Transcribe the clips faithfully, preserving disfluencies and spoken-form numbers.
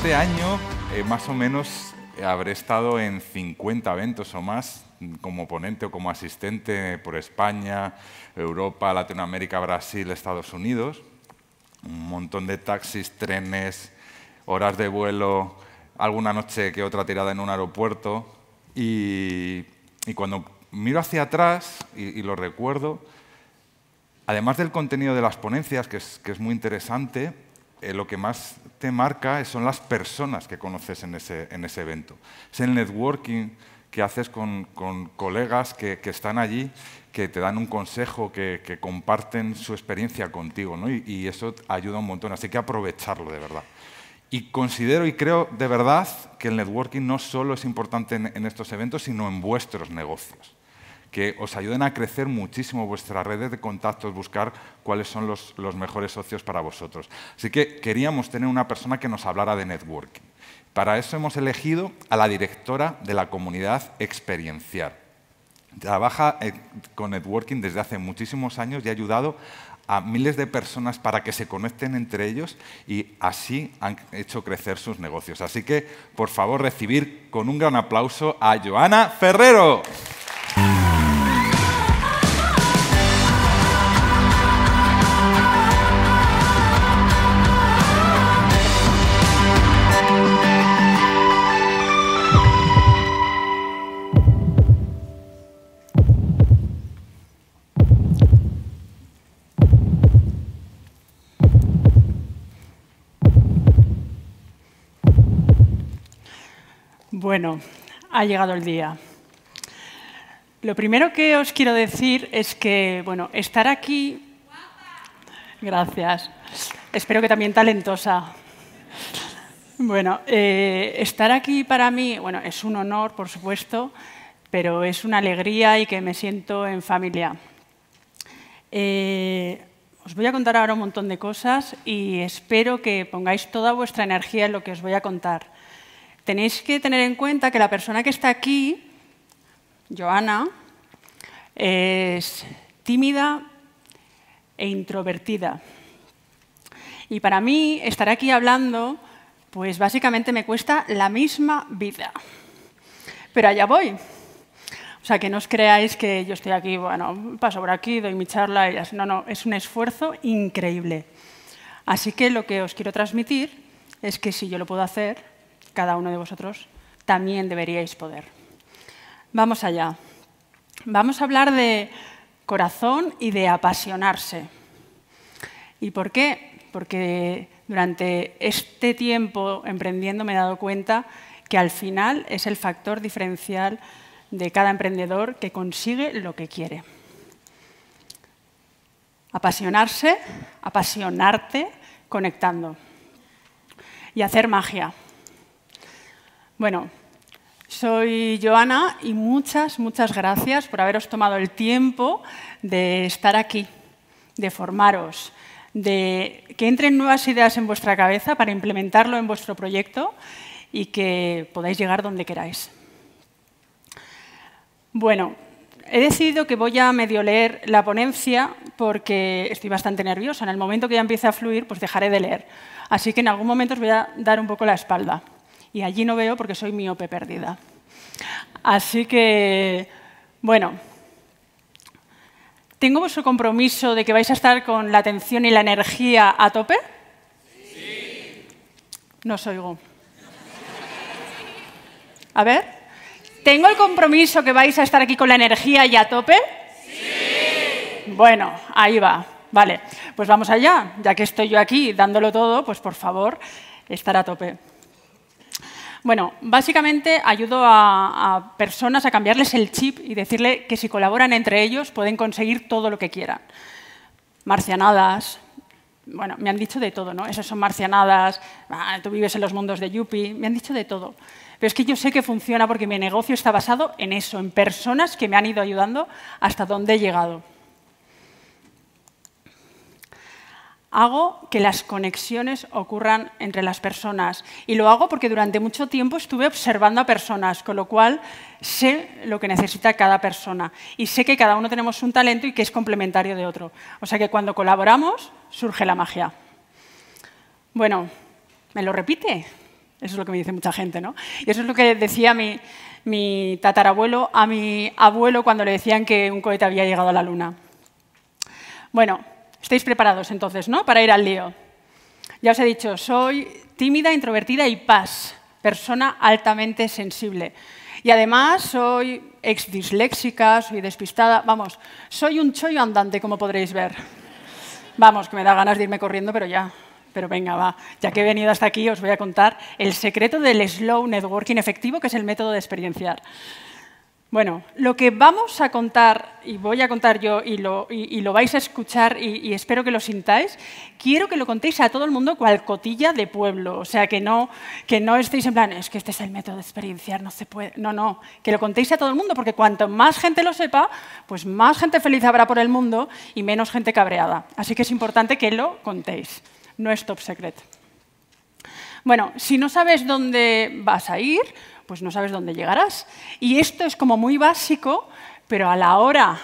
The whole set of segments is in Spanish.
este año, eh, más o menos, habré estado en cincuenta eventos o más, como ponente o como asistente por España, Europa, Latinoamérica, Brasil, Estados Unidos. Un montón de taxis, trenes, horas de vuelo, alguna noche que otra tirada en un aeropuerto. Y, y cuando miro hacia atrás y, y lo recuerdo, además del contenido de las ponencias, que es, que es muy interesante, eh, lo que más te marca son las personas que conoces en ese, en ese evento. Es el networking que haces con, con colegas que, que están allí, que te dan un consejo, que, que comparten su experiencia contigo, ¿no? y, y eso ayuda un montón, así que aprovecharlo de verdad. Y considero y creo de verdad que el networking no solo es importante en, en estos eventos, sino en vuestros negocios. Que os ayuden a crecer muchísimo vuestras redes de contactos, buscar cuáles son los, los mejores socios para vosotros. Así que queríamos tener una persona que nos hablara de networking. Para eso hemos elegido a la directora de la comunidad experiencial. Trabaja eh, con networking desde hace muchísimos años y ha ayudado a miles de personas para que se conecten entre ellos y así han hecho crecer sus negocios. Así que, por favor, recibir con un gran aplauso a Joana Ferrero. Bueno, ha llegado el día. Lo primero que os quiero decir es que, bueno, estar aquí... Gracias. Espero que también talentosa. Bueno, eh, estar aquí para mí, bueno, es un honor, por supuesto, pero es una alegría y que me siento en familia. Eh, os voy a contar ahora un montón de cosas y espero que pongáis toda vuestra energía en lo que os voy a contar. Tenéis que tener en cuenta que la persona que está aquí, Joana, es tímida e introvertida. Y para mí, estar aquí hablando, pues básicamente me cuesta la misma vida. Pero allá voy. O sea, que no os creáis que yo estoy aquí, bueno, paso por aquí, doy mi charla y ya. No, no, es un esfuerzo increíble. Así que lo que os quiero transmitir es que si yo lo puedo hacer, cada uno de vosotros también deberíais poder. Vamos allá. Vamos a hablar de corazón y de apasionarse. ¿Y por qué? Porque durante este tiempo emprendiendo me he dado cuenta que al final es el factor diferencial de cada emprendedor que consigue lo que quiere. Apasionarse, apasionarte, conectando. Y hacer magia. Bueno, soy Joana y muchas, muchas gracias por haberos tomado el tiempo de estar aquí, de formaros, de que entren nuevas ideas en vuestra cabeza para implementarlo en vuestro proyecto y que podáis llegar donde queráis. Bueno, he decidido que voy a medio leer la ponencia porque estoy bastante nerviosa. En el momento que ya empiece a fluir, pues dejaré de leer. Así que en algún momento os voy a dar un poco la espalda. Y allí no veo porque soy miope perdida. Así que, bueno, ¿tengo vuestro compromiso de que vais a estar con la atención y la energía a tope? Sí. No os oigo. A ver, ¿tengo el compromiso que vais a estar aquí con la energía y a tope? Sí. Bueno, ahí va. Vale, pues vamos allá. Ya que estoy yo aquí dándolo todo, pues por favor, estar a tope. Bueno, básicamente ayudo a, a personas a cambiarles el chip y decirle que si colaboran entre ellos pueden conseguir todo lo que quieran. Marcianadas, bueno, me han dicho de todo, ¿no? Esas son marcianadas, ah, tú vives en los mundos de Yuppie, me han dicho de todo. Pero es que yo sé que funciona porque mi negocio está basado en eso, en personas que me han ido ayudando hasta donde he llegado. Hago que las conexiones ocurran entre las personas. Y lo hago porque durante mucho tiempo estuve observando a personas, con lo cual sé lo que necesita cada persona. Y sé que cada uno tenemos un talento y que es complementario de otro. O sea que cuando colaboramos, surge la magia. Bueno, ¿me lo repite? Eso es lo que me dice mucha gente, ¿no? Y eso es lo que decía mi, mi tatarabuelo a mi abuelo cuando le decían que un cohete había llegado a la Luna. Bueno, estáis preparados entonces, ¿no? Para ir al lío. Ya os he dicho, soy tímida, introvertida y paz, persona altamente sensible. Y además soy ex disléxica, soy despistada, vamos, soy un chollo andante, como podréis ver. Vamos, que me da ganas de irme corriendo, pero ya, pero venga, va. Ya que he venido hasta aquí, os voy a contar el secreto del slow networking efectivo, que es el método de experienciar. Bueno, lo que vamos a contar, y voy a contar yo, y lo, y, y lo vais a escuchar, y, y espero que lo sintáis, quiero que lo contéis a todo el mundo cual cotilla de pueblo. O sea, que no, que no estéis en plan, es que este es el método de experienciar, no se puede. No, no, que lo contéis a todo el mundo, porque cuanto más gente lo sepa, pues más gente feliz habrá por el mundo y menos gente cabreada. Así que es importante que lo contéis. No es top secret. Bueno, si no sabes dónde vas a ir, pues no sabes dónde llegarás. Y esto es como muy básico, pero a la hora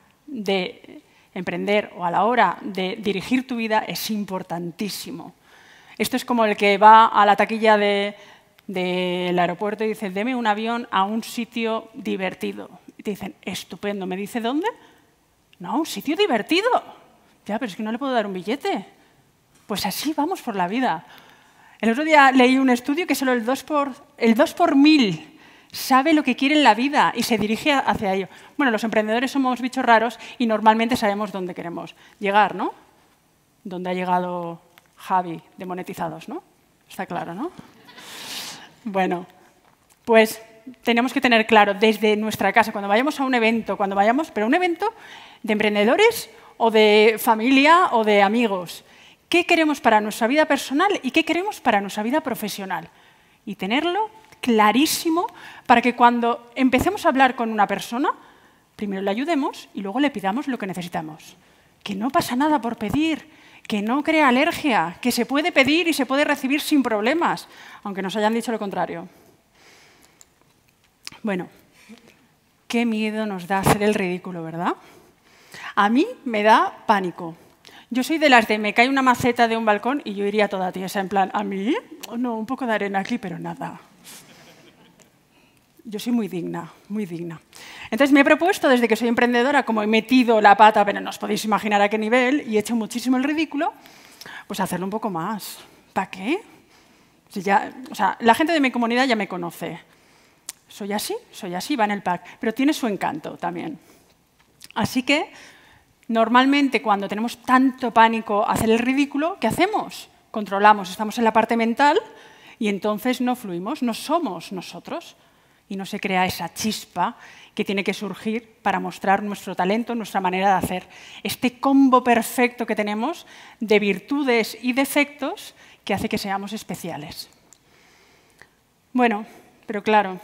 de emprender o a la hora de dirigir tu vida es importantísimo. Esto es como el que va a la taquilla de, del aeropuerto y dice, deme un avión a un sitio divertido. Y te dicen, estupendo. ¿Me dice dónde? No, un sitio divertido. Ya, pero es que no le puedo dar un billete. Pues así vamos por la vida. El otro día leí un estudio que solo el dos por, el dos por mil sabe lo que quiere en la vida y se dirige hacia ello. Bueno, los emprendedores somos bichos raros y normalmente sabemos dónde queremos llegar, ¿no? Dónde ha llegado Javi de Monetizados, ¿no? Está claro, ¿no? Bueno, pues tenemos que tener claro desde nuestra casa, cuando vayamos a un evento, cuando vayamos, pero un evento de emprendedores o de familia o de amigos, ¿qué queremos para nuestra vida personal y qué queremos para nuestra vida profesional? Y tenerlo clarísimo para que cuando empecemos a hablar con una persona, primero le ayudemos y luego le pidamos lo que necesitamos. Que no pasa nada por pedir, que no crea alergia, que se puede pedir y se puede recibir sin problemas, aunque nos hayan dicho lo contrario. Bueno, qué miedo nos da hacer el ridículo, ¿verdad? A mí me da pánico. Yo soy de las de me cae una maceta de un balcón y yo iría toda tiesa, en plan, ¿a mí? Oh, no, un poco de arena aquí, pero nada. Yo soy muy digna, muy digna. Entonces me he propuesto, desde que soy emprendedora, como he metido la pata, pero no os podéis imaginar a qué nivel, y he hecho muchísimo el ridículo, pues hacerlo un poco más. ¿Para qué? Si ya, o sea, la gente de mi comunidad ya me conoce. Soy así, soy así, va en el pack, pero tiene su encanto también. Así que normalmente, cuando tenemos tanto pánico a hacer el ridículo, ¿qué hacemos? Controlamos, estamos en la parte mental y entonces no fluimos, no somos nosotros. Y no se crea esa chispa que tiene que surgir para mostrar nuestro talento, nuestra manera de hacer. Este combo perfecto que tenemos de virtudes y defectos que hace que seamos especiales. Bueno, pero claro,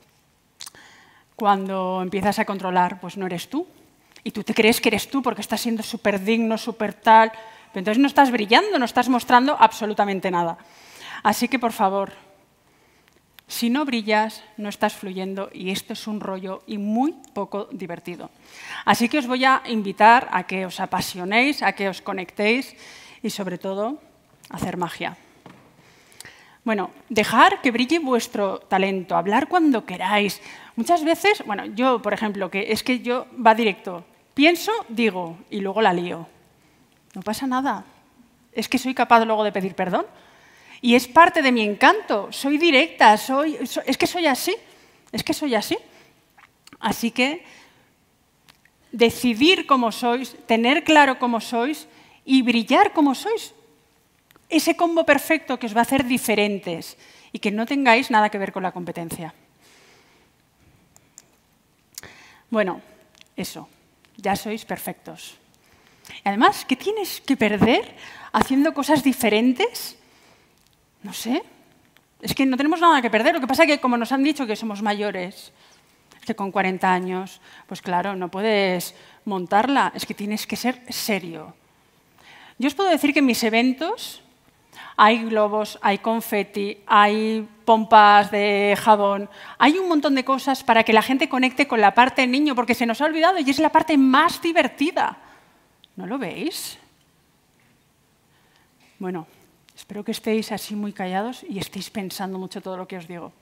cuando empiezas a controlar, pues no eres tú. Y tú te crees que eres tú porque estás siendo súper digno, súper tal. Pero entonces no estás brillando, no estás mostrando absolutamente nada. Así que, por favor, si no brillas, no estás fluyendo y esto es un rollo y muy poco divertido. Así que os voy a invitar a que os apasionéis, a que os conectéis y, sobre todo, a hacer magia. Bueno, dejar que brille vuestro talento, hablar cuando queráis. Muchas veces, bueno, yo, por ejemplo, que es que yo va directo. Pienso, digo, y luego la lío. No pasa nada. Es que soy capaz luego de pedir perdón. Y es parte de mi encanto. Soy directa, soy, soy, es que soy así. Es que soy así. Así que decidir cómo sois, tener claro cómo sois y brillar como sois. Ese combo perfecto que os va a hacer diferentes y que no tengáis nada que ver con la competencia. Bueno, eso. Ya sois perfectos. Y además, ¿qué tienes que perder haciendo cosas diferentes? No sé. Es que no tenemos nada que perder. Lo que pasa es que, como nos han dicho que somos mayores, es que con cuarenta años, pues claro, no puedes montarla. Es que tienes que ser serio. Yo os puedo decir que en mis eventos hay globos, hay confeti, hay pompas de jabón, hay un montón de cosas para que la gente conecte con la parte niño, porque se nos ha olvidado y es la parte más divertida. ¿No lo veis? Bueno, Espero que estéis así muy callados y estéis pensando mucho todo lo que os digo.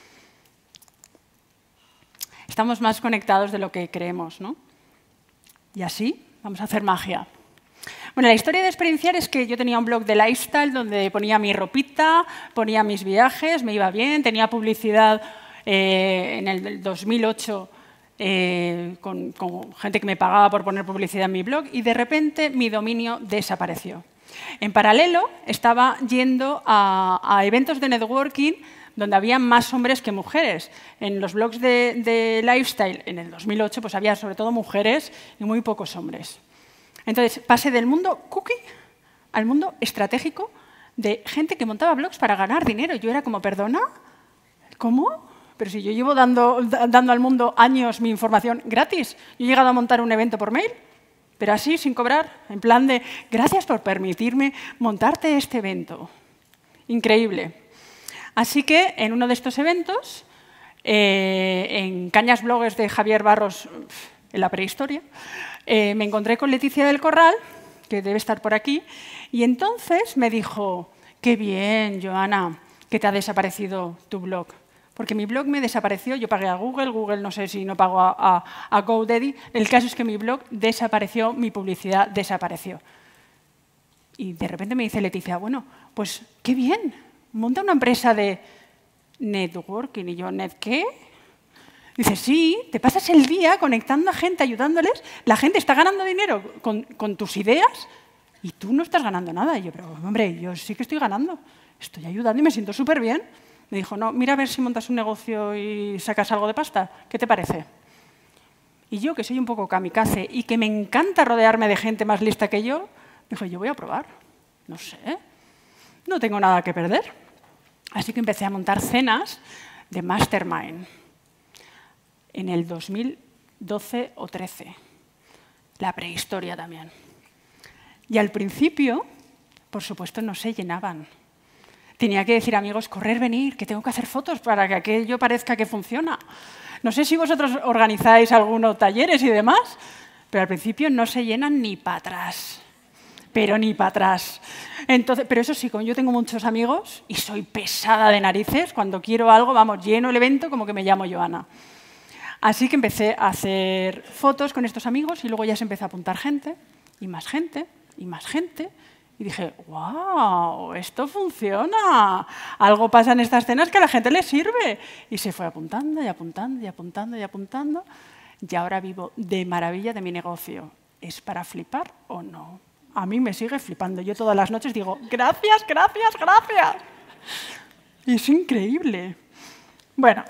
Estamos más conectados de lo que creemos, ¿no? Y así vamos a hacer magia. Bueno, la historia de experienciar es que yo tenía un blog de lifestyle donde ponía mi ropita, ponía mis viajes, me iba bien, tenía publicidad eh, en el dos mil ocho eh, con, con gente que me pagaba por poner publicidad en mi blog y de repente mi dominio desapareció. En paralelo, estaba yendo a, a eventos de networking donde había más hombres que mujeres. En los blogs de, de lifestyle, en el dos mil ocho, pues había sobre todo mujeres y muy pocos hombres. Entonces, pasé del mundo cookie al mundo estratégico de gente que montaba blogs para ganar dinero. Yo era como, ¿perdona? ¿Cómo? Pero si yo llevo dando, dando al mundo años mi información gratis. Yo he llegado a montar un evento por mail, pero así, sin cobrar, en plan de, gracias por permitirme montarte este evento. Increíble. Así que, en uno de estos eventos, eh, en Cañas Bloggers de Javier Barros, en la prehistoria, eh, me encontré con Leticia del Corral, que debe estar por aquí, y entonces me dijo, qué bien, Joana, que te ha desaparecido tu blog. Porque mi blog me desapareció, yo pagué a Google, Google no sé si no pagó a, a, a GoDaddy, el caso es que mi blog desapareció, mi publicidad desapareció. Y de repente me dice Leticia, bueno, pues qué bien, monta una empresa de networking. Y yo, ¿net qué? Dice, sí, te pasas el día conectando a gente, ayudándoles, la gente está ganando dinero con, con tus ideas y tú no estás ganando nada. Y yo, pero hombre, yo sí que estoy ganando, estoy ayudando y me siento súper bien. Me dijo, no, mira a ver si montas un negocio y sacas algo de pasta, ¿qué te parece? Y yo, que soy un poco kamikaze y que me encanta rodearme de gente más lista que yo, me dijo, yo voy a probar, no sé, no tengo nada que perder. Así que empecé a montar cenas de mastermind. En el dos mil doce o trece. La prehistoria también. Y al principio, por supuesto, no se llenaban. Tenía que decir, amigos, correr, venir, que tengo que hacer fotos para que aquello parezca que funciona. No sé si vosotros organizáis algunos talleres y demás, pero al principio no se llenan ni para atrás. Pero ni para atrás. Entonces, pero eso sí, como yo tengo muchos amigos y soy pesada de narices, cuando quiero algo, vamos, lleno el evento como que me llamo Joana. Así que empecé a hacer fotos con estos amigos y luego ya se empezó a apuntar gente, y más gente, y más gente. Y dije, wow, esto funciona. Algo pasa en estas cenas que a la gente le sirve. Y se fue apuntando y apuntando y apuntando y apuntando. Y ahora vivo de maravilla de mi negocio. ¿Es para flipar o no? A mí me sigue flipando. Yo todas las noches digo, gracias, gracias, gracias. Y es increíble. Bueno.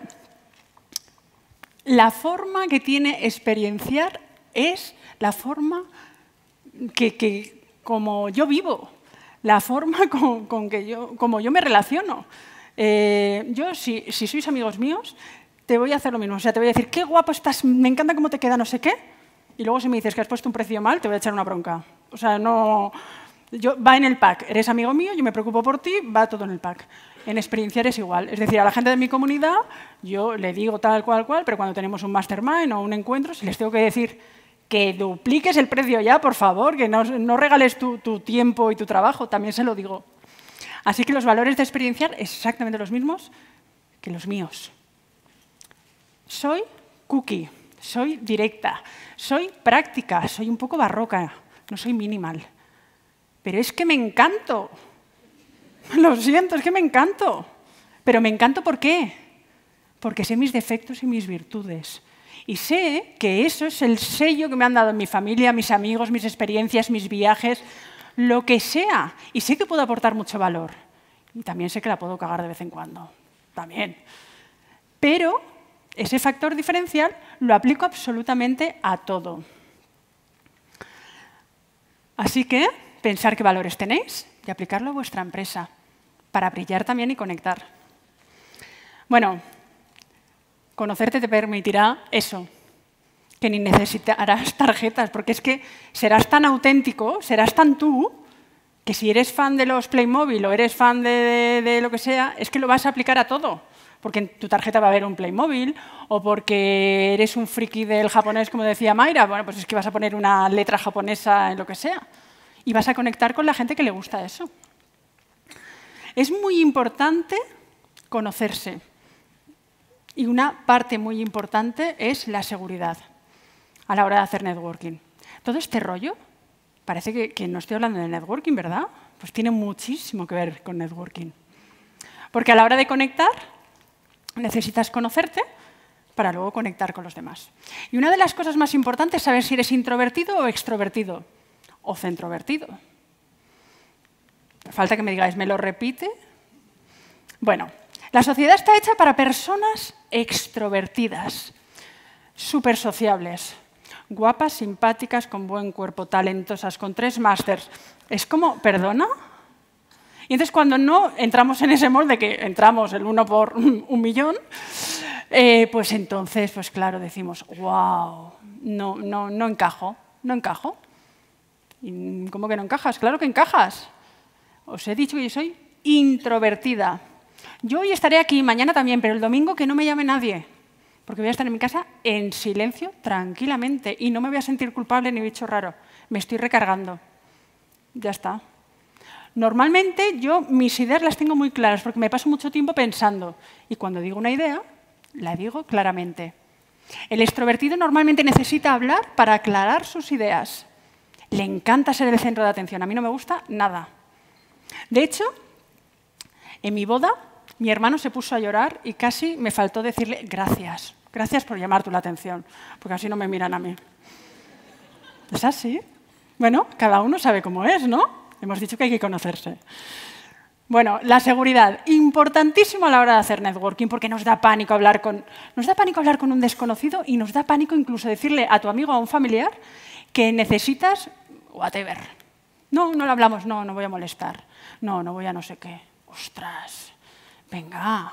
La forma que tiene experienciar es la forma que, que como yo vivo, la forma con, con que yo, como yo me relaciono. Eh, yo, si, si sois amigos míos, te voy a hacer lo mismo. O sea, te voy a decir, qué guapo estás, me encanta cómo te queda no sé qué. Y luego si me dices que has puesto un precio mal, te voy a echar una bronca. O sea, no... Yo, va en el pack. Eres amigo mío, yo me preocupo por ti, va todo en el pack. En experienciar es igual. Es decir, a la gente de mi comunidad yo le digo tal cual cual, pero cuando tenemos un mastermind o un encuentro, si les tengo que decir que dupliques el precio ya, por favor, que no, no regales tu, tu tiempo y tu trabajo, también se lo digo. Así que los valores de experienciar es exactamente los mismos que los míos. Soy cookie, soy directa, soy práctica, soy un poco barroca, no soy minimal. Pero es que me encanto. Lo siento, es que me encanto. Pero me encanto ¿por qué? Porque sé mis defectos y mis virtudes. Y sé que eso es el sello que me han dado mi familia, mis amigos, mis experiencias, mis viajes, lo que sea. Y sé que puedo aportar mucho valor. Y también sé que la puedo cagar de vez en cuando. También. Pero ese factor diferencial lo aplico absolutamente a todo. Así que pensar qué valores tenéis y aplicarlo a vuestra empresa para brillar también y conectar. Bueno, conocerte te permitirá eso, que ni necesitarás tarjetas, porque es que serás tan auténtico, serás tan tú, que si eres fan de los Playmobil o eres fan de, de, de lo que sea, es que lo vas a aplicar a todo. Porque en tu tarjeta va a haber un Playmobil, o porque eres un friki del japonés, como decía Mayra, bueno, pues es que vas a poner una letra japonesa en lo que sea. Y vas a conectar con la gente que le gusta eso. Es muy importante conocerse. Y una parte muy importante es la seguridad a la hora de hacer networking. Todo este rollo, parece que, que no estoy hablando de networking, ¿verdad? Pues tiene muchísimo que ver con networking. Porque a la hora de conectar, necesitas conocerte para luego conectar con los demás. Y una de las cosas más importantes es saber si eres introvertido o extrovertido, o centrovertido. Falta que me digáis, ¿me lo repite? Bueno, la sociedad está hecha para personas extrovertidas, súper sociables, guapas, simpáticas, con buen cuerpo, talentosas, con tres másters. Es como, ¿perdona? Y entonces cuando no entramos en ese molde, que entramos el uno por un millón, eh, pues entonces, pues claro, decimos, wow, no, no, no encajo, no encajo. ¿Y cómo que no encajas? Claro que encajas. Os he dicho que yo soy introvertida. Yo hoy estaré aquí, mañana también, pero el domingo que no me llame nadie, porque voy a estar en mi casa en silencio, tranquilamente, y no me voy a sentir culpable ni bicho raro. Me estoy recargando. Ya está. Normalmente yo mis ideas las tengo muy claras, porque me paso mucho tiempo pensando, y cuando digo una idea, la digo claramente. El extrovertido normalmente necesita hablar para aclarar sus ideas. Le encanta ser el centro de atención. A mí no me gusta nada. De hecho, en mi boda, mi hermano se puso a llorar y casi me faltó decirle gracias. Gracias por llamar tú la atención, porque así no me miran a mí. ¿Es así? Bueno, cada uno sabe cómo es, ¿no? Hemos dicho que hay que conocerse. Bueno, la seguridad, importantísimo a la hora de hacer networking, porque nos da pánico hablar con, nos da pánico hablar con un desconocido y nos da pánico incluso decirle a tu amigo o a un familiar que necesitas whatever. No, no lo hablamos, no, no voy a molestar. No, no voy a no sé qué. Ostras, venga.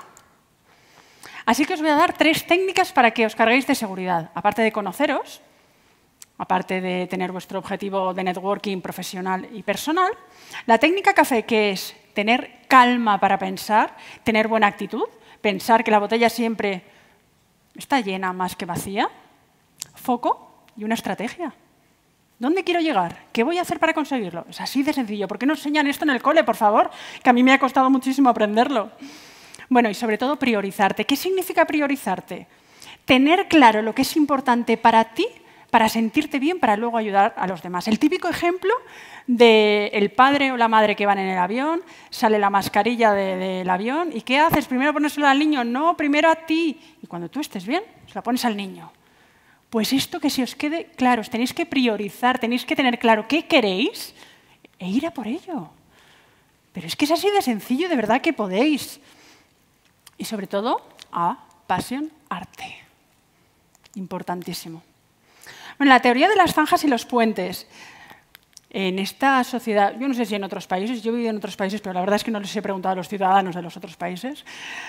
Así que os voy a dar tres técnicas para que os carguéis de seguridad. Aparte de conoceros, aparte de tener vuestro objetivo de networking profesional y personal, la técnica café, que es tener calma para pensar, tener buena actitud, pensar que la botella siempre está llena más que vacía, foco y una estrategia. ¿Dónde quiero llegar? ¿Qué voy a hacer para conseguirlo? Es así de sencillo. ¿Por qué no enseñan esto en el cole, por favor? Que a mí me ha costado muchísimo aprenderlo. Bueno, y sobre todo priorizarte. ¿Qué significa priorizarte? Tener claro lo que es importante para ti, para sentirte bien, para luego ayudar a los demás. El típico ejemplo del padre o la madre que van en el avión, sale la mascarilla de, del avión, ¿y qué haces? ¿Primero ponérsela al niño? No, primero a ti. Y cuando tú estés bien, se la pones al niño. Pues esto que se os quede claro, os tenéis que priorizar, tenéis que tener claro qué queréis e ir a por ello. Pero es que es así de sencillo, de verdad que podéis. Y sobre todo, a pasión, arte. Importantísimo. Bueno, la teoría de las zanjas y los puentes. En esta sociedad, yo no sé si en otros países, yo he vivido en otros países, pero la verdad es que no les he preguntado a los ciudadanos de los otros países,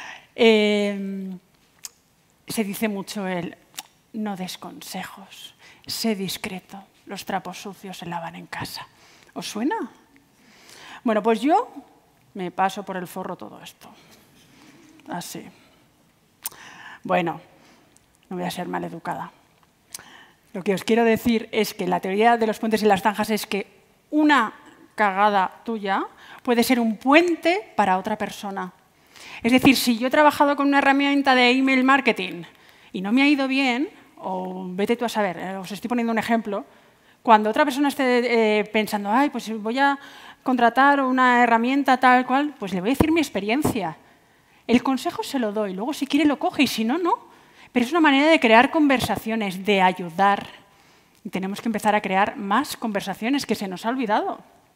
eh, se dice mucho el no des consejos, sé discreto, los trapos sucios se lavan en casa. ¿Os suena? Bueno, pues yo me paso por el forro todo esto. Así. Bueno, no voy a ser maleducada. Lo que os quiero decir es que la teoría de los puentes y las zanjas es que una cagada tuya puede ser un puente para otra persona. Es decir, si yo he trabajado con una herramienta de email marketing y no me ha ido bien, o vete tú a saber, eh, os estoy poniendo un ejemplo, cuando otra persona esté eh, pensando, ay, pues voy a contratar una herramienta tal cual, pues le voy a decir mi experiencia. El consejo se lo doy, luego si quiere lo coge y si no, no. Pero es una manera de crear conversaciones, de ayudar. Y tenemos que empezar a crear más conversaciones que se nos ha olvidado.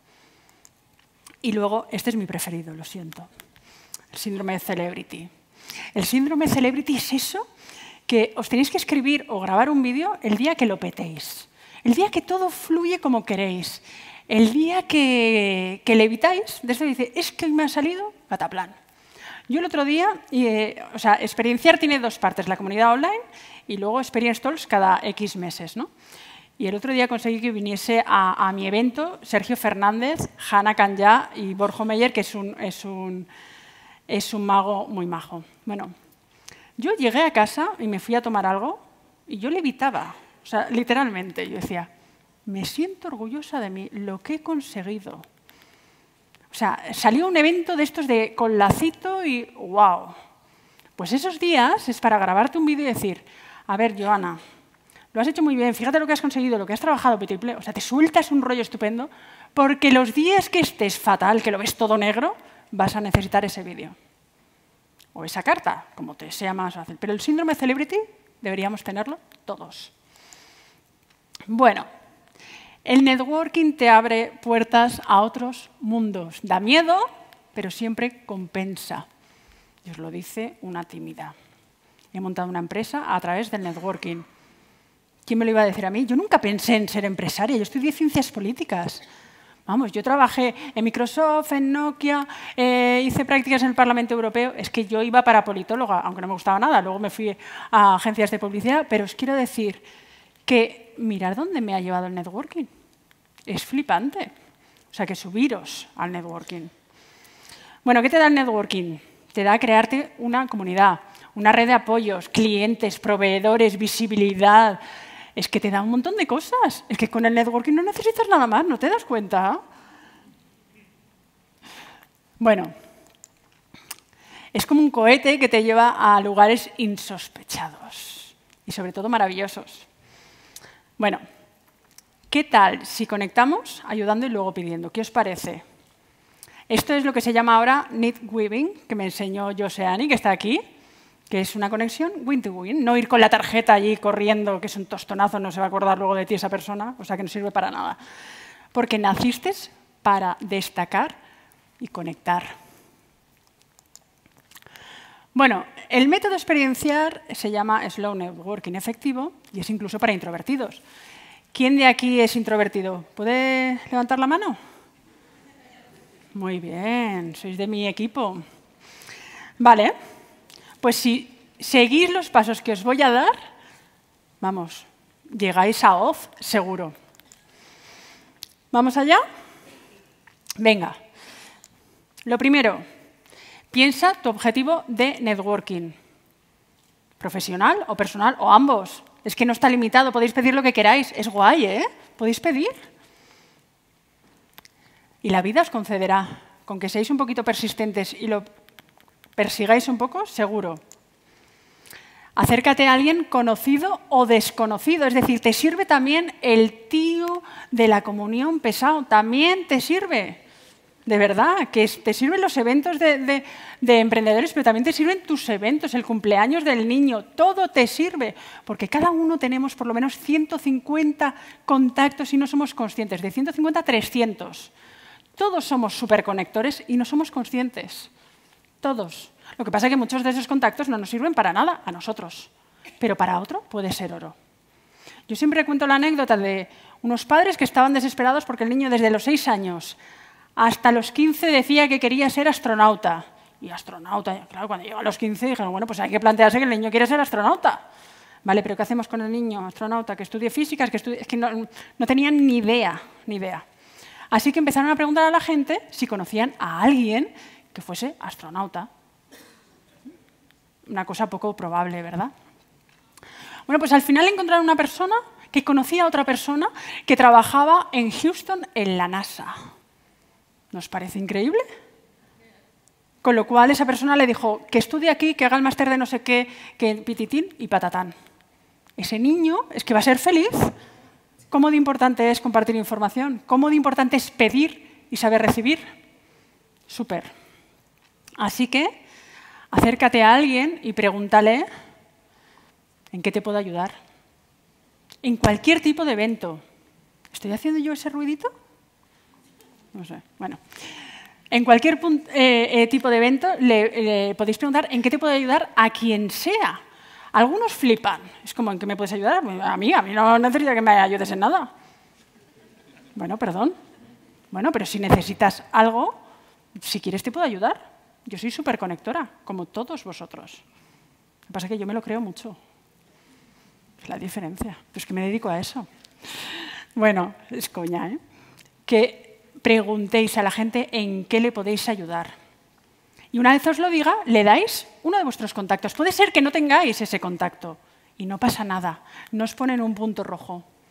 Y luego, este es mi preferido, lo siento, el síndrome de celebrity. El síndrome de celebrity es eso que os tenéis que escribir o grabar un vídeo el día que lo petéis, el día que todo fluye como queréis, el día que, que levitáis, desde dice, es que hoy me ha salido cataplan. Yo el otro día, eh, o sea, experienciar tiene dos partes, la comunidad online y luego Experience Talks cada X meses, ¿no? Y el otro día conseguí que viniese a, a mi evento Sergio Fernández, Hanna Kanya y Borjo Meyer, que es un, es, un, es un mago muy majo. Bueno, yo llegué a casa y me fui a tomar algo y yo levitaba, o sea, literalmente. Yo decía, me siento orgullosa de mí, lo que he conseguido. O sea, salió un evento de estos de con lacito y ¡wow! Pues esos días es para grabarte un vídeo y decir, a ver, Joana, lo has hecho muy bien, fíjate lo que has conseguido, lo que has trabajado, petiple. O sea, te sueltas un rollo estupendo porque los días que estés fatal, que lo ves todo negro, vas a necesitar ese vídeo. O esa carta, como te sea más fácil. Pero el síndrome de celebrity deberíamos tenerlo todos. Bueno, el networking te abre puertas a otros mundos. Da miedo, pero siempre compensa. Y os lo dice una tímida. He montado una empresa a través del networking. ¿Quién me lo iba a decir a mí? Yo nunca pensé en ser empresaria. Yo estudié ciencias políticas. Vamos, yo trabajé en Microsoft, en Nokia, eh, hice prácticas en el Parlamento Europeo. Es que yo iba para politóloga, aunque no me gustaba nada. Luego me fui a agencias de publicidad. Pero os quiero decir que mirad dónde me ha llevado el networking. Es flipante. O sea, que subiros al networking. Bueno, ¿qué te da el networking? Te da crearte una comunidad, una red de apoyos, clientes, proveedores, visibilidad. Es que te da un montón de cosas. Es que con el networking no necesitas nada más, ¿no te das cuenta? Bueno, es como un cohete que te lleva a lugares insospechados y sobre todo maravillosos. Bueno, ¿qué tal si conectamos ayudando y luego pidiendo? ¿Qué os parece? Esto es lo que se llama ahora Need Weaving, que me enseñó Joseani, que está aquí, que es una conexión win-to-win. No ir con la tarjeta allí corriendo, que es un tostonazo, no se va a acordar luego de ti esa persona, o sea que no sirve para nada. Porque naciste para destacar y conectar. Bueno, el método experienciar se llama Slow Networking efectivo y es incluso para introvertidos. ¿Quién de aquí es introvertido? ¿Puede levantar la mano? Muy bien, sois de mi equipo. Vale, pues si seguís los pasos que os voy a dar, vamos, llegáis a Oz seguro. ¿Vamos allá? Venga. Lo primero, piensa tu objetivo de networking. Profesional o personal, o ambos. Es que no está limitado, podéis pedir lo que queráis. Es guay, ¿eh? Podéis pedir. Y la vida os concederá. Con que seáis un poquito persistentes y lo persigáis un poco, seguro. Acércate a alguien conocido o desconocido. Es decir, te sirve también el tío de la comunión pesado. También te sirve. De verdad, que te sirven los eventos de, de, de emprendedores, pero también te sirven tus eventos, el cumpleaños del niño. Todo te sirve. Porque cada uno tenemos por lo menos ciento cincuenta contactos y no somos conscientes. De ciento cincuenta a trescientos. Todos somos superconectores y no somos conscientes. Todos. Lo que pasa es que muchos de esos contactos no nos sirven para nada a nosotros, pero para otro puede ser oro. Yo siempre cuento la anécdota de unos padres que estaban desesperados porque el niño desde los seis años hasta los quince decía que quería ser astronauta. Y astronauta, claro, cuando llegó a los quince dijeron, bueno, pues hay que plantearse que el niño quiere ser astronauta. Vale, pero ¿qué hacemos con el niño astronauta? Que estudie físicas, que estudie... Es que no, no tenían ni idea, ni idea. Así que empezaron a preguntar a la gente si conocían a alguien que fuese astronauta. Una cosa poco probable, ¿verdad? Bueno, pues al final encontraron una persona que conocía a otra persona que trabajaba en Houston en la NASA. ¿Nos parece increíble? Con lo cual esa persona le dijo que estudie aquí, que haga el máster de no sé qué, que pititín y patatán. Ese niño es que va a ser feliz. ¿Cómo de importante es compartir información? ¿Cómo de importante es pedir y saber recibir? Súper. Así que acércate a alguien y pregúntale en qué te puedo ayudar. En cualquier tipo de evento. ¿Estoy haciendo yo ese ruidito? No sé. Bueno. En cualquier punto, eh, eh, tipo de evento le, le podéis preguntar en qué te puedo ayudar a quien sea. Algunos flipan. Es como, ¿en qué me puedes ayudar? A mí, a mí no necesito que me ayudes en nada. Bueno, perdón. Bueno, pero si necesitas algo, si quieres te puedo ayudar. Yo soy súper conectora, como todos vosotros. Lo que pasa es que yo me lo creo mucho. Es la diferencia. Pues que me dedico a eso. Bueno, es coña, ¿eh? Que preguntéis a la gente en qué le podéis ayudar. Y una vez os lo diga, le dais uno de vuestros contactos. Puede ser que no tengáis ese contacto y no pasa nada. No os ponen un punto rojo.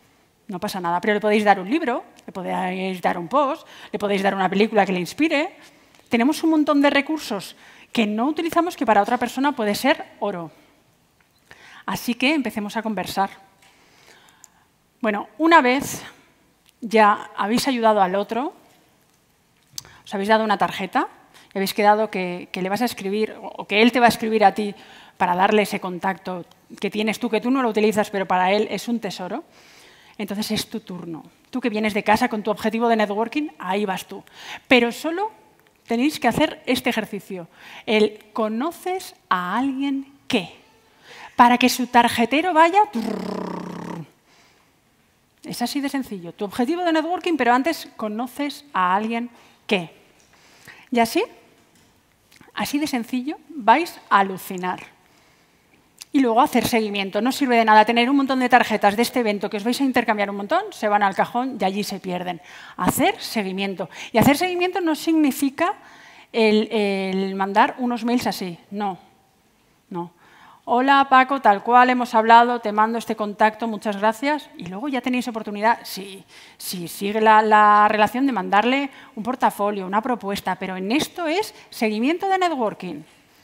No pasa nada, pero le podéis dar un libro, le podéis dar un post, le podéis dar una película que le inspire. Tenemos un montón de recursos que no utilizamos que para otra persona puede ser oro. Así que empecemos a conversar. Bueno, una vez ya habéis ayudado al otro, os habéis dado una tarjeta y habéis quedado que, que le vas a escribir o que él te va a escribir a ti para darle ese contacto que tienes tú, que tú no lo utilizas, pero para él es un tesoro. Entonces es tu turno. Tú que vienes de casa con tu objetivo de networking, ahí vas tú. Pero solo tenéis que hacer este ejercicio. El ¿conoces a alguien qué? Para que su tarjetero vaya... Es así de sencillo. Tu objetivo de networking, pero antes conoces a alguien qué. Y así, así de sencillo, vais a alucinar. Y luego hacer seguimiento. No sirve de nada tener un montón de tarjetas de este evento que os vais a intercambiar un montón, se van al cajón y allí se pierden. Hacer seguimiento. Y hacer seguimiento no significa el, el mandar unos mails así. No, no. Hola, Paco, tal cual, hemos hablado, te mando este contacto, muchas gracias. Y luego ya tenéis oportunidad, si sí, sí, sigue la, la relación, de mandarle un portafolio, una propuesta. Pero en esto es seguimiento de networking.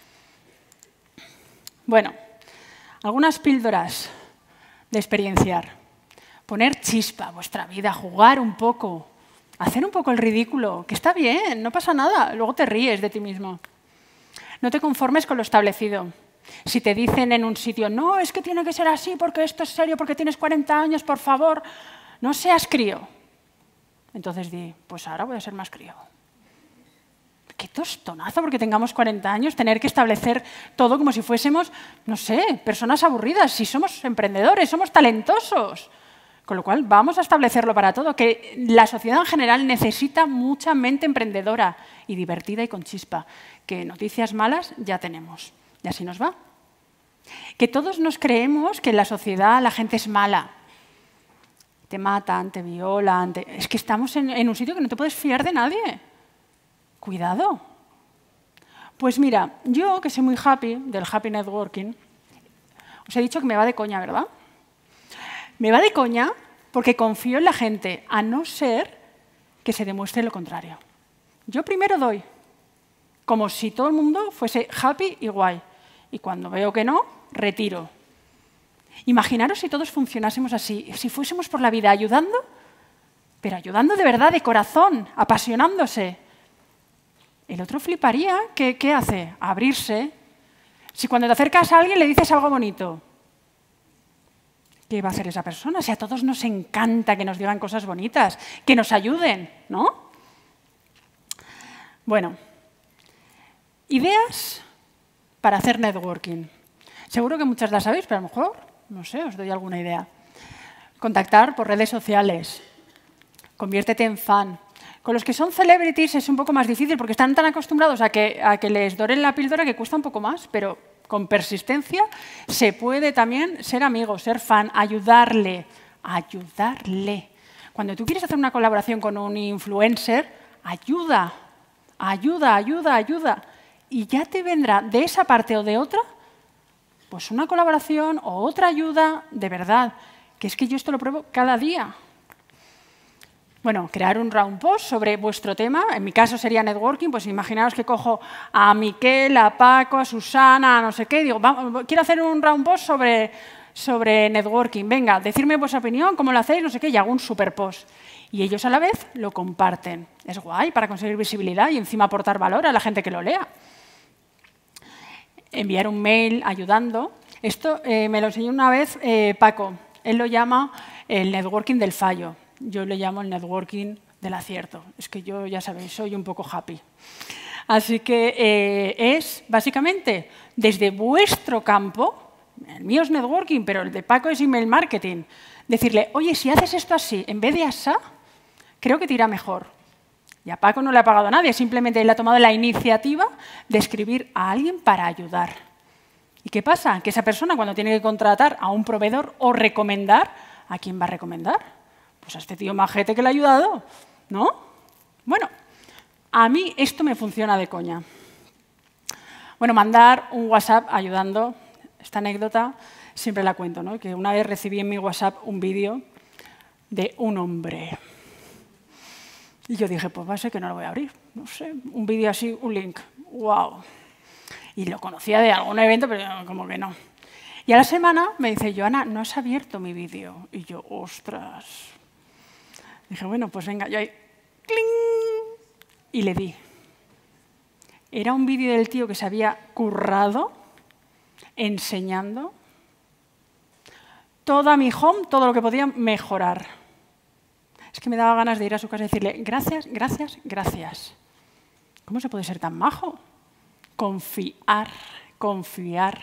Bueno. Algunas píldoras de experienciar. Poner chispa a vuestra vida, jugar un poco, hacer un poco el ridículo, que está bien, no pasa nada, luego te ríes de ti mismo. No te conformes con lo establecido. Si te dicen en un sitio, no, es que tiene que ser así porque esto es serio, porque tienes cuarenta años, por favor, no seas crío. Entonces di, pues ahora voy a ser más crío. Qué tostonazo, porque tengamos cuarenta años, tener que establecer todo como si fuésemos, no sé, personas aburridas. Si somos emprendedores, somos talentosos. Con lo cual, vamos a establecerlo para todo, que la sociedad en general necesita mucha mente emprendedora y divertida y con chispa. Que noticias malas ya tenemos. Y así nos va. Que todos nos creemos que en la sociedad la gente es mala. Te matan, te violan. Te... Es que estamos en, en un sitio que no te puedes fiar de nadie. Cuidado. Pues mira, yo que soy muy happy del happy networking, os he dicho que me va de coña, ¿verdad? Me va de coña porque confío en la gente, a no ser que se demuestre lo contrario. Yo primero doy, como si todo el mundo fuese happy y guay. Y cuando veo que no, retiro. Imaginaros si todos funcionásemos así, si fuésemos por la vida ayudando, pero ayudando de verdad, de corazón, apasionándose. El otro fliparía. ¿Qué, qué hace? Abrirse. Si cuando te acercas a alguien le dices algo bonito, ¿qué va a hacer esa persona? Si a todos nos encanta que nos digan cosas bonitas, que nos ayuden, ¿no? Bueno, ideas para hacer networking. Seguro que muchas las sabéis, pero a lo mejor, no sé, os doy alguna idea. Contactar por redes sociales. Conviértete en fan. Con los que son celebrities es un poco más difícil porque están tan acostumbrados a que, a que les doren la píldora que cuesta un poco más, pero con persistencia se puede también ser amigo, ser fan, ayudarle, ayudarle. Cuando tú quieres hacer una colaboración con un influencer, ayuda, ayuda, ayuda, ayuda. Y ya te vendrá de esa parte o de otra, pues una colaboración o otra ayuda de verdad. Que es que yo esto lo pruebo cada día. Bueno, crear un round post sobre vuestro tema. En mi caso sería networking. Pues imaginaos que cojo a Miquel, a Paco, a Susana, a no sé qué. Digo, vamos, quiero hacer un round post sobre, sobre networking. Venga, decidme vuestra opinión, cómo lo hacéis, no sé qué. Y hago un super post. Y ellos a la vez lo comparten. Es guay para conseguir visibilidad y encima aportar valor a la gente que lo lea. Enviar un mail ayudando. Esto eh, me lo enseñó una vez eh, Paco. Él lo llama el networking del fallo. Yo le llamo el networking del acierto. Es que yo, ya sabéis, soy un poco happy. Así que eh, es, básicamente, desde vuestro campo, el mío es networking, pero el de Paco es email marketing, decirle, oye, si haces esto así, en vez de asá, creo que te irá mejor. Y a Paco no le ha pagado a nadie, simplemente él ha tomado la iniciativa de escribir a alguien para ayudar. ¿Y qué pasa? Que esa persona, cuando tiene que contratar a un proveedor o recomendar, ¿a quién va a recomendar? Pues a este tío majete que le ha ayudado, ¿no? Bueno, a mí esto me funciona de coña. Bueno, mandar un WhatsApp ayudando, esta anécdota siempre la cuento, ¿no? Que una vez recibí en mi WhatsApp un vídeo de un hombre. Y yo dije, pues va a ser que no lo voy a abrir. No sé, un vídeo así, un link. ¡Wow! Y lo conocía de algún evento, pero como que no. Y a la semana me dice, Joana, no has abierto mi vídeo. Y yo, ostras. Dije, bueno, pues venga, yo ahí, ¡cling! Y le di. Era un vídeo del tío que se había currado, enseñando toda mi home, todo lo que podía mejorar. Es que me daba ganas de ir a su casa y decirle, gracias, gracias, gracias. ¿Cómo se puede ser tan majo? Confiar, confiar.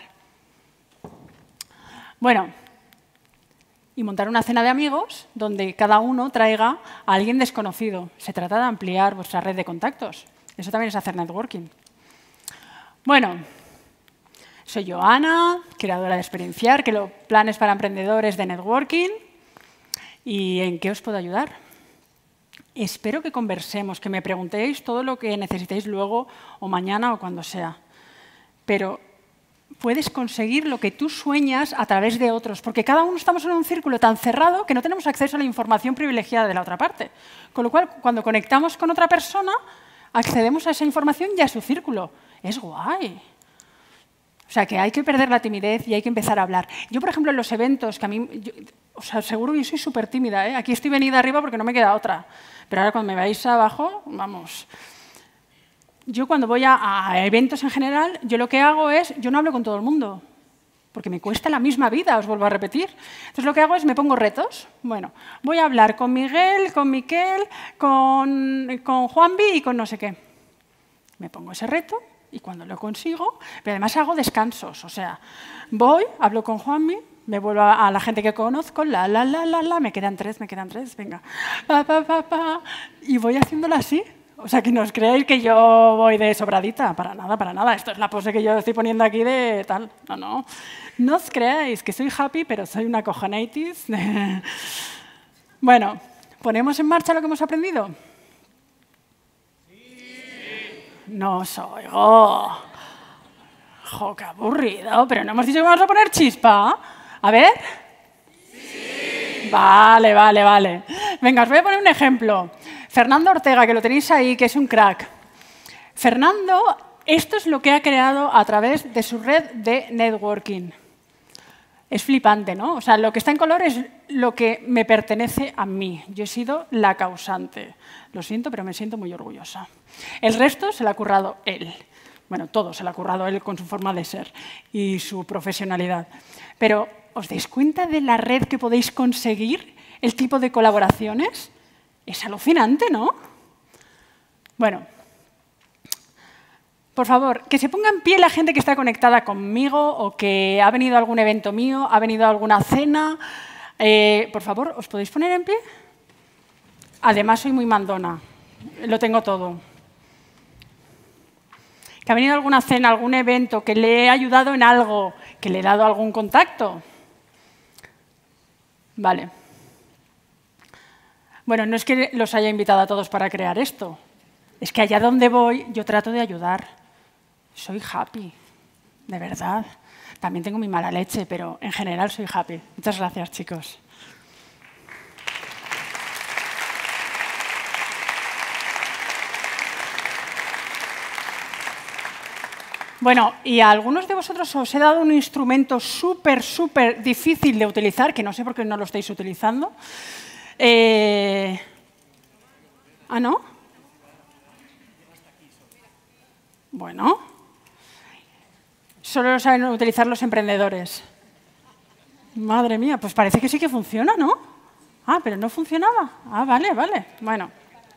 Bueno, y montar una cena de amigos donde cada uno traiga a alguien desconocido. Se trata de ampliar vuestra red de contactos. Eso también es hacer networking. Bueno, soy Joana, creadora de Experienciar, que los planes para emprendedores de networking. ¿Y en qué os puedo ayudar? Espero que conversemos, que me preguntéis todo lo que necesitéis luego o mañana o cuando sea. Pero puedes conseguir lo que tú sueñas a través de otros, porque cada uno estamos en un círculo tan cerrado que no tenemos acceso a la información privilegiada de la otra parte. Con lo cual, cuando conectamos con otra persona, accedemos a esa información y a su círculo. Es guay. O sea, que hay que perder la timidez y hay que empezar a hablar. Yo, por ejemplo, en los eventos, que a mí, yo, o sea, seguro que yo soy súper tímida, ¿eh? Aquí estoy venida arriba porque no me queda otra. Pero ahora cuando me vais abajo, vamos. Yo cuando voy a, a eventos en general, yo lo que hago es, yo no hablo con todo el mundo, porque me cuesta la misma vida, os vuelvo a repetir. Entonces lo que hago es, me pongo retos. Bueno, voy a hablar con Miguel, con Miquel, con, con Juanvi y con no sé qué. Me pongo ese reto. Y cuando lo consigo, pero además hago descansos, o sea, voy, hablo con Juanmi, me vuelvo a, a la gente que conozco, la, la, la, la, la, me quedan tres, me quedan tres, venga, pa, pa, pa, pa, y voy haciéndolo así. O sea, que no os creáis que yo voy de sobradita, para nada, para nada. Esto es la pose que yo estoy poniendo aquí de tal, no, no. No os creáis que soy happy, pero soy una cojonatis. Bueno, ¿ponemos en marcha lo que hemos aprendido? No os oigo. Jo, qué aburrido. Pero no hemos dicho que vamos a poner chispa. A ver. Sí. Vale, vale, vale. Venga, os voy a poner un ejemplo. Fernando Ortega, que lo tenéis ahí, que es un crack. Fernando, esto es lo que ha creado a través de su red de networking. Es flipante, ¿no? O sea, lo que está en color es lo que me pertenece a mí. Yo he sido la causante. Lo siento, pero me siento muy orgullosa. El resto se lo ha currado él. Bueno, todo se lo ha currado él con su forma de ser y su profesionalidad. Pero, ¿os dais cuenta de la red que podéis conseguir? ¿El tipo de colaboraciones? Es alucinante, ¿no? Bueno, por favor, que se ponga en pie la gente que está conectada conmigo o que ha venido a algún evento mío, ha venido a alguna cena. Eh, por favor, ¿os podéis poner en pie? Además, soy muy mandona. Lo tengo todo. Que ha venido a alguna cena, algún evento, que le he ayudado en algo, que le he dado algún contacto. Vale. Bueno, no es que los haya invitado a todos para crear esto. Es que allá donde voy, yo trato de ayudar. Soy happy, de verdad. También tengo mi mala leche, pero en general soy happy. Muchas gracias, chicos. Bueno, y a algunos de vosotros os he dado un instrumento súper, súper difícil de utilizar, que no sé por qué no lo estáis utilizando. Eh... ¿Ah, no? Bueno, solo lo saben utilizar los emprendedores. Madre mía, pues parece que sí que funciona, ¿no? Ah, pero no funcionaba. Ah, vale, vale. Bueno.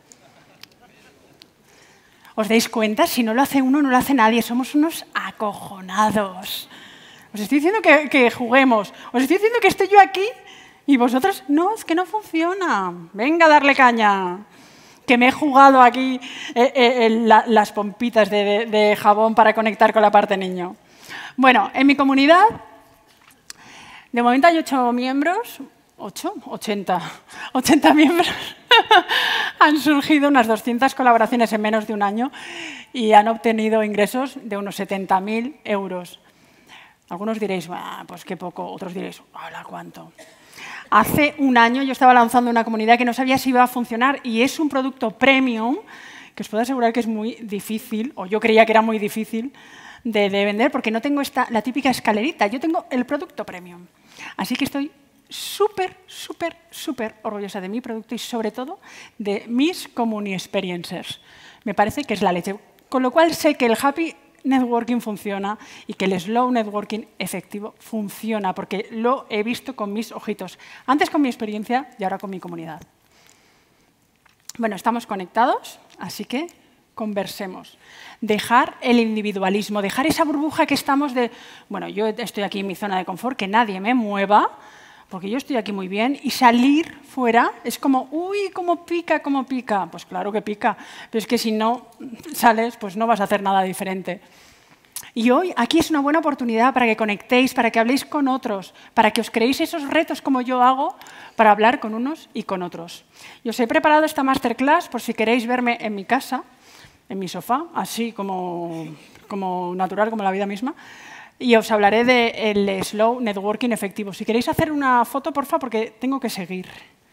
¿Os dais cuenta? Si no lo hace uno, no lo hace nadie. Somos unos acojonados. Os estoy diciendo que, que juguemos. Os estoy diciendo que estoy yo aquí y vosotros, no, es que no funciona. Venga a darle caña. Que me he jugado aquí eh, eh, la, las pompitas de, de, de jabón para conectar con la parte niño. Bueno, en mi comunidad, de momento hay ocho miembros. ¿Ocho? Ochenta. Ochenta miembros. Han surgido unas doscientas colaboraciones en menos de un año y han obtenido ingresos de unos setenta mil euros. Algunos diréis, ah, pues qué poco. Otros diréis, hola, ¿cuánto? hace un año yo estaba lanzando una comunidad que no sabía si iba a funcionar y es un producto premium que os puedo asegurar que es muy difícil, o yo creía que era muy difícil, de, de vender porque no tengo esta, la típica escalerita. Yo tengo el producto premium. Así que estoy súper, súper, súper orgullosa de mi producto y, sobre todo, de mis community experiencers. Me parece que es la leche. Con lo cual, sé que el happy networking funciona y que el slow networking efectivo funciona, porque lo he visto con mis ojitos. Antes con mi experiencia y ahora con mi comunidad. Bueno, estamos conectados, así que conversemos. Dejar el individualismo, dejar esa burbuja que estamos de, bueno, yo estoy aquí en mi zona de confort, que nadie me mueva, porque yo estoy aquí muy bien, y salir fuera es como, uy, cómo pica, cómo pica. Pues claro que pica, pero es que si no sales, pues no vas a hacer nada diferente. Y hoy aquí es una buena oportunidad para que conectéis, para que habléis con otros, para que os creéis esos retos como yo hago, para hablar con unos y con otros. Y os he preparado esta masterclass por si queréis verme en mi casa, en mi sofá, así como, como natural, como la vida misma. Y os hablaré del slow networking efectivo. Si queréis hacer una foto, porfa, porque tengo que seguir.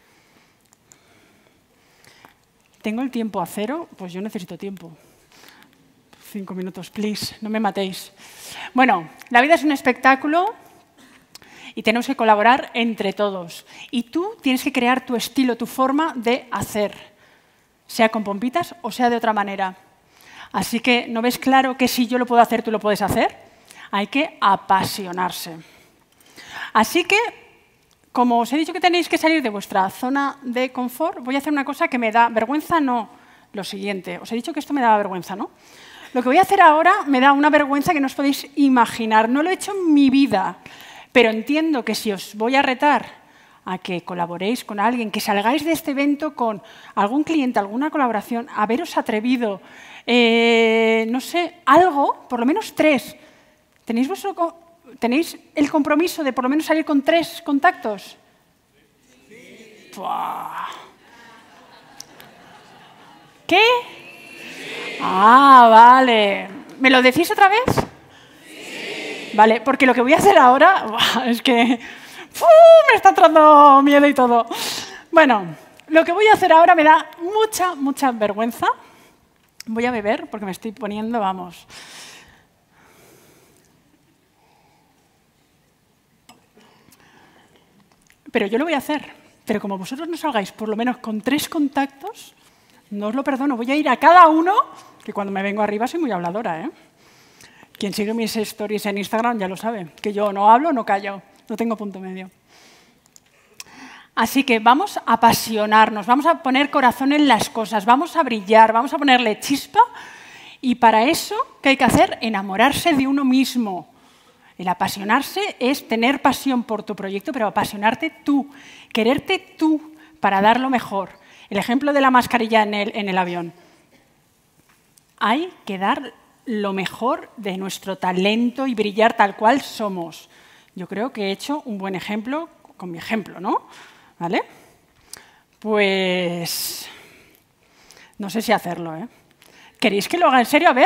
¿Tengo el tiempo a cero? Pues yo necesito tiempo. Cinco minutos, please, no me matéis. Bueno, la vida es un espectáculo y tenemos que colaborar entre todos. Y tú tienes que crear tu estilo, tu forma de hacer, sea con pompitas o sea de otra manera. Así que, ¿no ves claro que si yo lo puedo hacer, tú lo puedes hacer? Hay que apasionarse. Así que, como os he dicho que tenéis que salir de vuestra zona de confort, voy a hacer una cosa que me da vergüenza, no, lo siguiente. Os he dicho que esto me daba vergüenza, ¿no? Lo que voy a hacer ahora me da una vergüenza que no os podéis imaginar. No lo he hecho en mi vida, pero entiendo que si os voy a retar a que colaboréis con alguien, que salgáis de este evento con algún cliente, alguna colaboración, haberos atrevido, eh, no sé, algo, por lo menos tres. ¿Tenéis, vuestro, ¿Tenéis el compromiso de por lo menos salir con tres contactos? Sí. ¿Qué? Ah, vale. ¿Me lo decís otra vez? Sí. Vale, porque lo que voy a hacer ahora ¡buah! Es que ¡uh! Me está entrando miedo y todo. Bueno, lo que voy a hacer ahora me da mucha, mucha vergüenza. Voy a beber porque me estoy poniendo, vamos. Pero yo lo voy a hacer. Pero como vosotros no salgáis por lo menos con tres contactos, no os lo perdono. Voy a ir a cada uno, que cuando me vengo arriba soy muy habladora, ¿eh? Quien sigue mis stories en Instagram ya lo sabe, que yo no hablo, no callo, no tengo punto medio. Así que vamos a apasionarnos, vamos a poner corazón en las cosas, vamos a brillar, vamos a ponerle chispa. Y para eso, ¿qué hay que hacer? Enamorarse de uno mismo. El apasionarse es tener pasión por tu proyecto, pero apasionarte tú, quererte tú para dar lo mejor. El ejemplo de la mascarilla en el, en el avión. Hay que dar lo mejor de nuestro talento y brillar tal cual somos. Yo creo que he hecho un buen ejemplo con mi ejemplo, ¿no? ¿Vale? Pues no sé si hacerlo, ¿eh? ¿Queréis que lo haga en serio? A ver.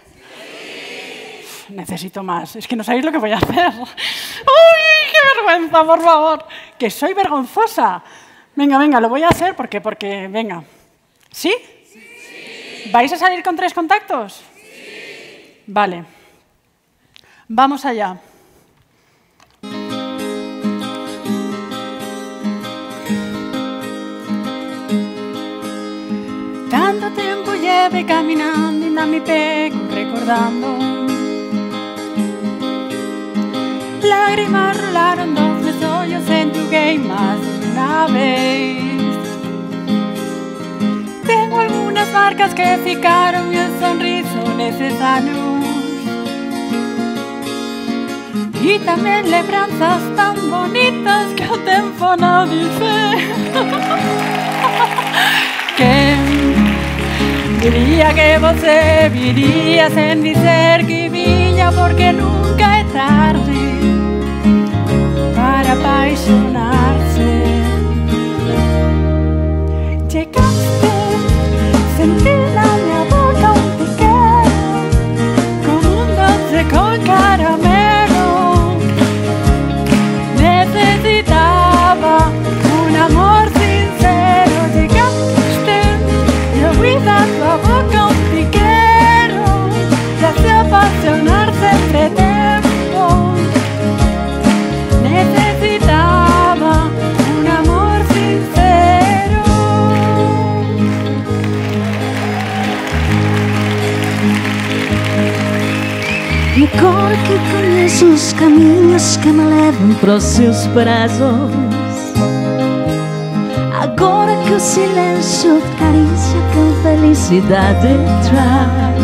Sí. Necesito más. Es que no sabéis lo que voy a hacer. ¡Uy, qué vergüenza, por favor! Que soy vergonzosa. Venga, venga, lo voy a hacer porque, porque venga. ¿Sí? Sí. ¿Vais a salir con tres contactos? Sí. Vale. Vamos allá. Tanto tiempo lleve caminando y no me pego recordando. Lágrimas rolaron dos mis hoyos en tu game más de una vez. Tengo algunas marcas que ficaron mi sonriso necesarios. Y también lembranzas tan bonitas que o tempo no dice. Que diría que você viria sem dizer que vinha, porque nunca é tarde para apaixonar-se. Chegaste, sentí na minha boca um te quero, como um doce com caramelo. Necessitava Agora que conheço os caminhos que me levam para os seus braços, agora que o silêncio carícia que a felicidade traz,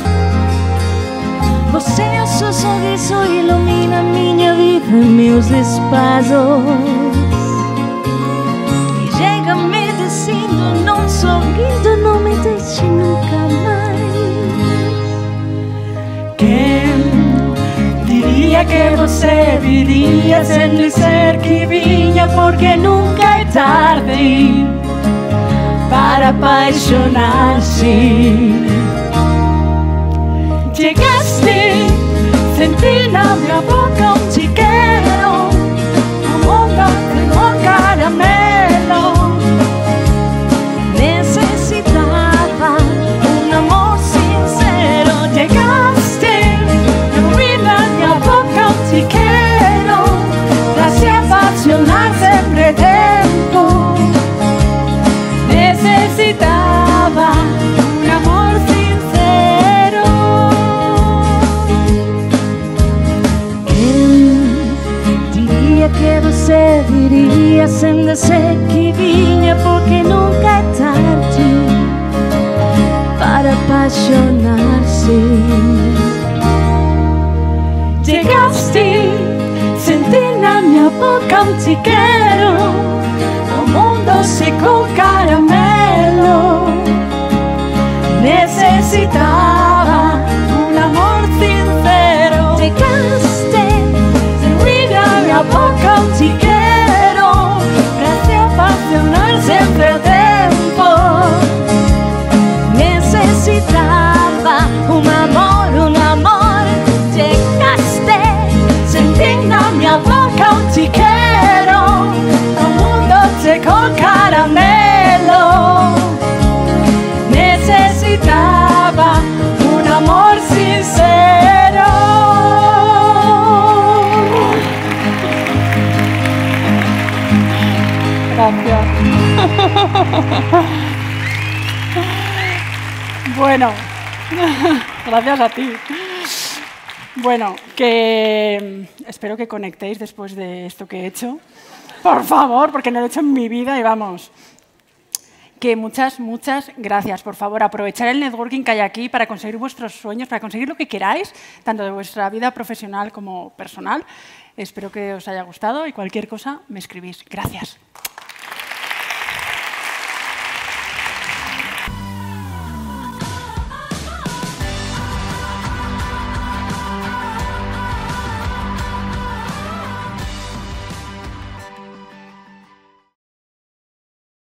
você é o seu sorriso ilumina minha vida, meus espaços, e chega me dizendo, não sorrindo, não me deixe nunca mais. Quem diria que você viria sem dizer que vinha, porque nunca é tarde para apaixonar-se. Chegaste, senti na minha boca um te quero, uma onda com caramelo. Necessitava um amor sincero. Chegaste, na minha boca um te quero, pra se apaixonar sempre tempo. Necessitava um amor sincero. Quem diria que você viria sem dizer que vinha, porque nunca é tarde para apaixonar-se. Chegaste, senti na minha boca um te quero, um mundo doce com caramelo. Necessitava um amor sincero. Chegaste, senti na minha boca um te quero, pra se apaixonar sempre o tempo. Necessitava um amor, um amor. Chegaste, senti na minha boca um te quero, um mundo doce com caramelo. Necessitava um amor sincero. Gracias. Bueno, gracias a ti. Bueno, que espero que conectéis después de esto que he hecho. Por favor, porque no lo he hecho en mi vida y vamos. Que muchas, muchas gracias. Por favor, aprovechar el networking que hay aquí para conseguir vuestros sueños, para conseguir lo que queráis, tanto de vuestra vida profesional como personal. Espero que os haya gustado y cualquier cosa me escribís. Gracias.